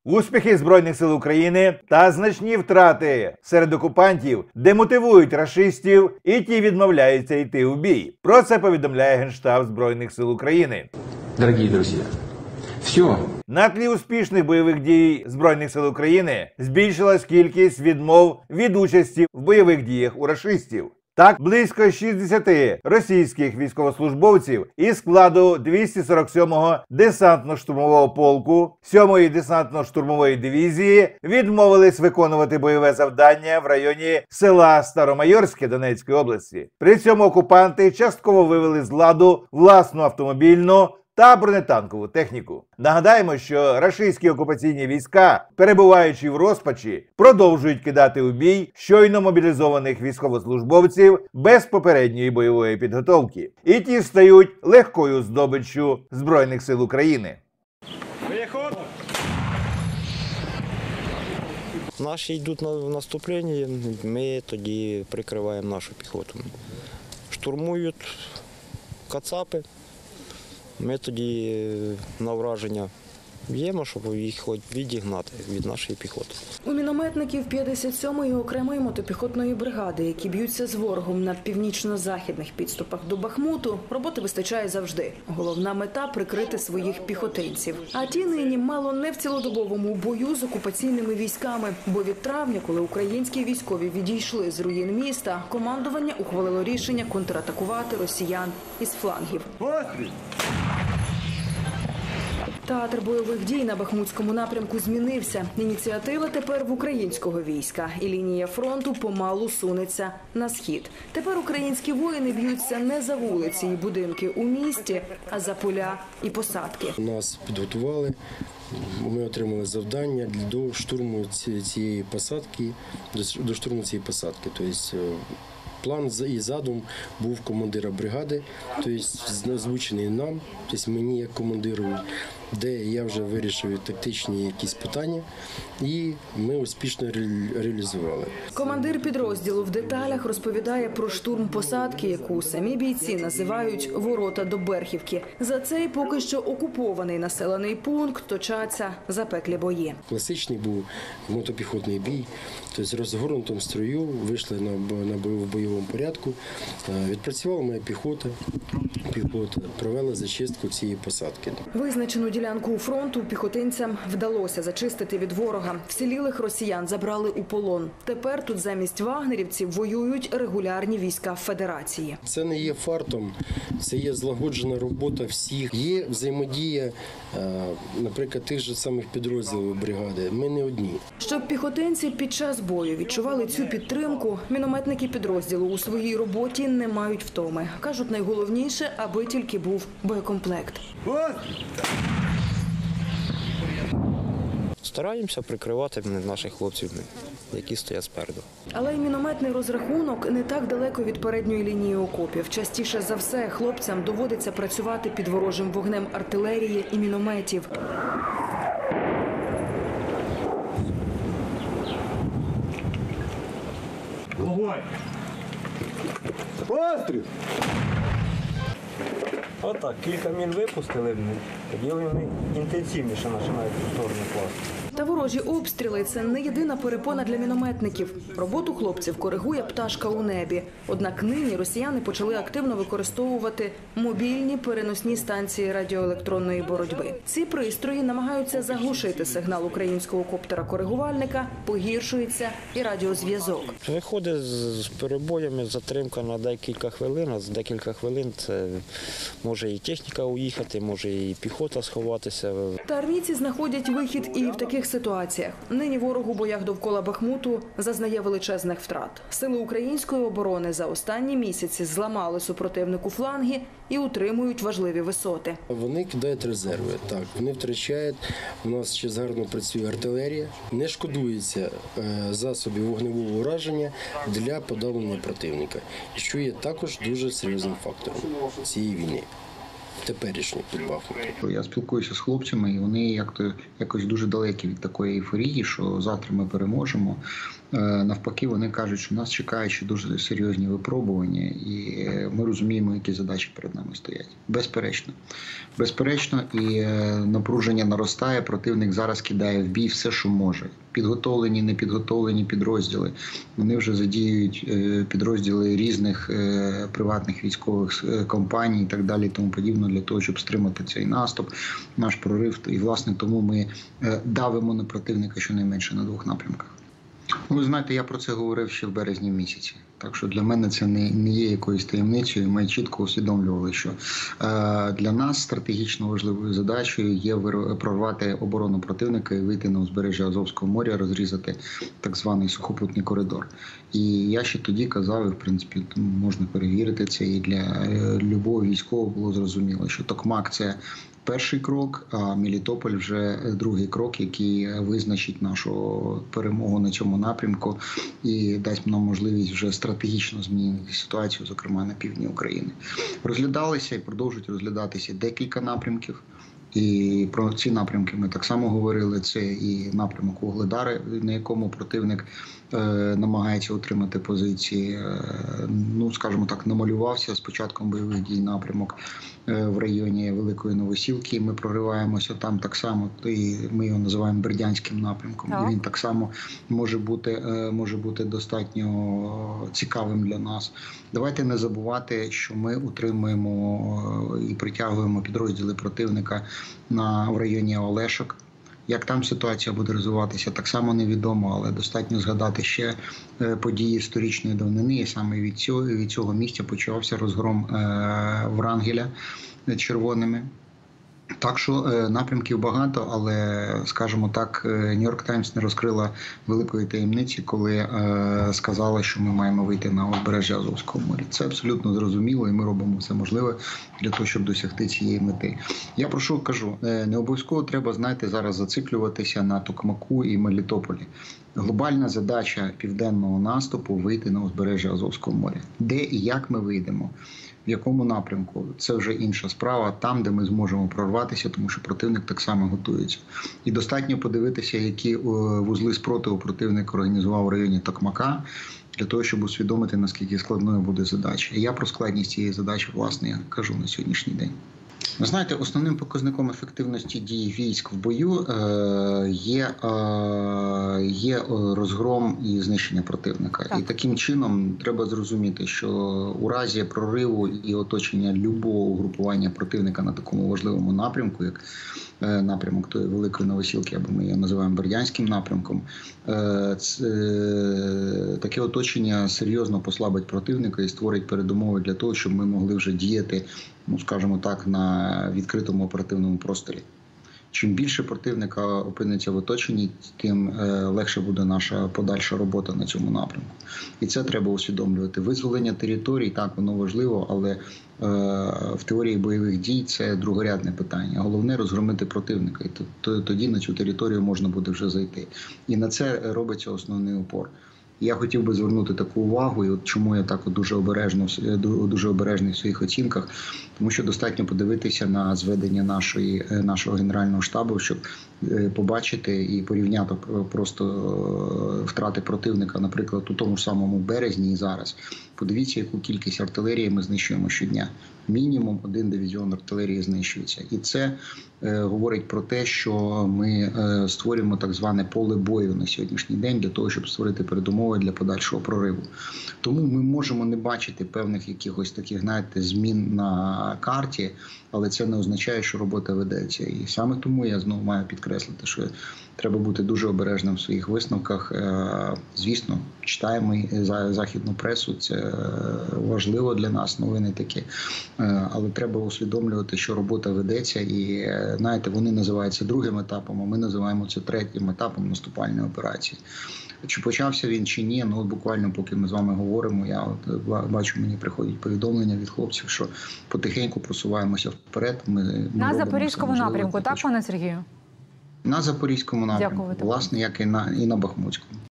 Успіхи Збройних сил України та значні втрати серед окупантів демотивують рашистів, і ті відмовляються йти у бій. Про це повідомляє Генштаб Збройних сил України. Дорогі друзі, все. На тлі успішних бойових дій Збройних сил України збільшилась кількість відмов від участі в бойових діях у рашистів. Так, близько 60 російських військовослужбовців із складу 247-го десантно-штурмового полку 7-ї десантно-штурмової дивізії відмовились виконувати бойове завдання в районі села Старомайорське Донецької області. При цьому окупанти частково вивели з ладу власну автомобільну та бронетанкову техніку. Нагадаємо, що рашистські окупаційні війська, перебуваючи в розпачі, продовжують кидати у бій щойно мобілізованих військовослужбовців без попередньої бойової підготовки. І ті стають легкою здобиччю Збройних сил України. Наші йдуть в наступлення, ми тоді прикриваємо нашу піхоту. Штурмують кацапи. Ми тоді на враження б'ємо, щоб їх хоч відігнати від нашої піхоти. У мінометників 57-ї окремої мотопіхотної бригади, які б'ються з ворогом на північно-західних підступах до Бахмуту, роботи вистачає завжди. Головна мета – прикрити своїх піхотинців. А ті нині мало не в цілодобовому бою з окупаційними військами. Бо від травня, коли українські військові відійшли з руїн міста, командування ухвалило рішення контратакувати росіян із флангів. Театр бойових дій на Бахмутському напрямку змінився. Ініціатива тепер в українського війська. І лінія фронту помалу сунеться на схід. Тепер українські воїни б'ються не за вулиці і будинки у місті, а за поля і посадки. Нас підготували, ми отримали завдання до штурму цієї посадки, Тобто план і задум був командира бригади, тобто озвучений нам, тобто мені як командиру, де я вже вирішив тактичні якісь питання, і ми успішно реалізували. Командир підрозділу в деталях розповідає про штурм посадки, яку самі бійці називають «Ворота до Берхівки». За цей поки що окупований населений пункт точаться запеклі бої. Класичний був мотопіхотний бій, тобто в розгорнутому строю вийшли в бойовому порядку, відпрацювала моя піхота провела зачистку цієї посадки. Визначену ділянку фронту піхотинцям вдалося зачистити від ворога. Вцілілих росіян забрали у полон. Тепер тут замість вагнерівців воюють регулярні війська Федерації. Це не є фартом, це є злагоджена робота всіх. Є взаємодія, наприклад, тих же самих підрозділів бригади. Ми не одні. Щоб піхотинці під час бою відчували цю підтримку, мінометники підрозділу у своїй роботі не мають втоми. Кажуть, найголовніше, аби тільки був боєкомплект. Стараємося прикривати наших хлопців, які стоять спереду. Але й мінометний розрахунок не так далеко від передньої лінії окопів. Частіше за все хлопцям доводиться працювати під ворожим вогнем артилерії і мінометів. Вогонь! Постріл! Отак, кілька мін випустили, тоді вони інтенсивніше починають у сторону класти. Та ворожі обстріли – це не єдина перепона для мінометників. Роботу хлопців коригує пташка у небі. Однак нині росіяни почали активно використовувати мобільні переносні станції радіоелектронної боротьби. Ці пристрої намагаються заглушити сигнал українського коптера-коригувальника, погіршується і радіозв'язок. Виходить з перебоями, затримка на декілька хвилин, а за декілька хвилин це може і техніка уїхати, може і піхота сховатися. Та армійці знаходять вихід і в таких ситуаціях. Нині ворог у боях довкола Бахмуту зазнає величезних втрат. Сили української оборони за останні місяці зламали супротивнику фланги і утримують важливі висоти. Вони кидають резерви, так, вони втрачають, у нас ще гарно працює артилерія, не шкодується засобів вогневого ураження для подавлення противника, що є також дуже серйозним фактором цієї війни. теперішній під Бахмутом. Я спілкуюся з хлопцями, і вони якось дуже далекі від такої ейфорії, що завтра ми переможемо. Навпаки, вони кажуть, що нас чекають ще дуже серйозні випробування, і ми розуміємо, які задачі перед нами стоять. Безперечно. Безперечно, і напруження наростає, противник зараз кидає в бій все, що може. Підготовлені, непідготовлені підрозділи. Вони вже задіюють підрозділи різних приватних військових компаній і так далі, і тому подібне, для того, щоб стримати цей наступ, наш прорив. І, власне, тому ми давимо на противника щонайменше на 2 напрямках. Ну, ви знаєте, я про це говорив ще в березні місяці. Так що для мене це не є якоюсь таємницею. Ми чітко усвідомлювали, що для нас стратегічно важливою задачею є прорвати оборону противника і вийти на узбережжя Азовського моря, розрізати так званий сухопутний коридор. І я ще тоді казав, і в принципі можна перевірити це, і для любого військового було зрозуміло, що Токмак – це перший крок, а Мелітополь вже другий крок, який визначить нашу перемогу на цьому напрямку і дасть нам можливість вже стратегічно змінити ситуацію, зокрема на півдні України. Розглядалися і продовжують розглядатися декілька напрямків. І про ці напрямки ми так само говорили. Це і напрямок Вугледари, на якому противник намагається отримати позиції, ну, скажімо так, намалювався з початком бойових дій напрямок в районі Великої Новосілки. Ми прориваємося там так само, і ми його називаємо Бердянським напрямком. І він так само може бути достатньо цікавим для нас. Давайте не забувати, що ми утримуємо і притягуємо підрозділи противника в районі Олешок. Як там ситуація буде розвиватися, так само невідомо, але достатньо згадати ще події сторічної давнини, і саме від цього місця почався розгром Врангеля червоними. Так що напрямків багато, але, скажімо так, Нью-Йорк Таймс не розкрила великої таємниці, коли сказала, що ми маємо вийти на узбережжя Азовського моря. Це абсолютно зрозуміло, і ми робимо все можливе для того, щоб досягти цієї мети. Я про що кажу? Не обов'язково треба, знаєте, зараз зациклюватися на Токмаку і Мелітополі. Глобальна задача південного наступу – вийти на узбережжя Азовського моря. Де і як ми вийдемо? В якому напрямку – це вже інша справа, там, де ми зможемо прорватися, тому що противник так само готується. І достатньо подивитися, які вузли спротиву противник організував в районі Токмака, для того, щоб усвідомити, наскільки складною буде задача. І я про складність цієї задачі, власне, кажу на сьогоднішній день. Ви знаєте, основним показником ефективності дій військ в бою є розгром і знищення противника. Так. І таким чином треба зрозуміти, що у разі прориву і оточення любого угрупування противника на такому важливому напрямку, як напрямок тої Великої Новосілки, або ми його називаємо Бердянським напрямком, таке оточення серйозно послабить противника і створить передумови для того, щоб ми могли вже діяти, ну, скажімо так, на відкритому оперативному просторі. Чим більше противника опиниться в оточенні, тим легше буде наша подальша робота на цьому напрямку. І це треба усвідомлювати. Визволення територій, так, воно важливо, але в теорії бойових дій це другорядне питання. Головне – розгромити противника, і тоді на цю територію можна буде вже зайти. І на це робиться основний упор. Я хотів би звернути таку увагу, і от чому я так дуже обережний в своїх оцінках, тому що достатньо подивитися на зведення нашого Генерального штабу, щоб побачити і порівняти просто втрати противника, наприклад, у тому ж самому березні і зараз. Подивіться, яку кількість артилерії ми знищуємо щодня. Мінімум 1 дивізіон артилерії знищується. І це говорить про те, що ми створюємо так зване поле бою на сьогоднішній день для того, щоб створити передумови для подальшого прориву. Тому ми можемо не бачити певних якихось таких, знаєте, змін на карті, але це не означає, що робота ведеться. І саме тому я знову маю підкреслити, що треба бути дуже обережним в своїх висновках. Звісно, читаємо західну пресу, це важливо для нас, новини такі. Але треба усвідомлювати, що робота ведеться, і, знаєте, вони називаються другим етапом, а ми називаємо це третім етапом наступальної операції. Чи почався він, чи ні, ну от буквально поки ми з вами говоримо, я от бачу, мені приходять повідомлення від хлопців, що потихеньку просуваємося вперед. Ми на Запорізькому напрямку, так, пане Сергію? На Запорізькому напрямку, власне, як і на Бахмутському.